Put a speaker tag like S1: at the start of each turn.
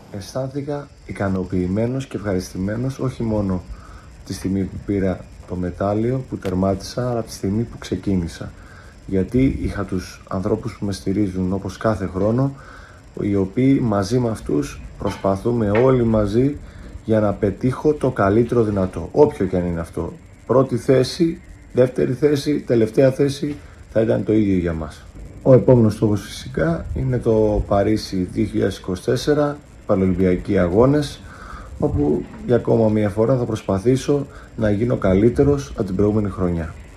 S1: Αισθάνθηκα ικανοποιημένος και ευχαριστημένος όχι μόνο τη στιγμή που πήρα το μετάλλιο που τερμάτισα, αλλά τη στιγμή που ξεκίνησα. Γιατί είχα τους ανθρώπους που με στηρίζουν όπως κάθε χρόνο, οι οποίοι μαζί με αυτούς προσπαθούμε όλοι μαζί για να πετύχω το καλύτερο δυνατό, όποιο και αν είναι αυτό. Πρώτη θέση, δεύτερη θέση, τελευταία θέση θα ήταν το ίδιο για μας. Ο επόμενος στόχος φυσικά είναι το Παρίσι 2024, Παραολυμπιακοί Αγώνες, όπου για ακόμα μια φορά θα προσπαθήσω να γίνω καλύτερος από την προηγούμενη χρονιά.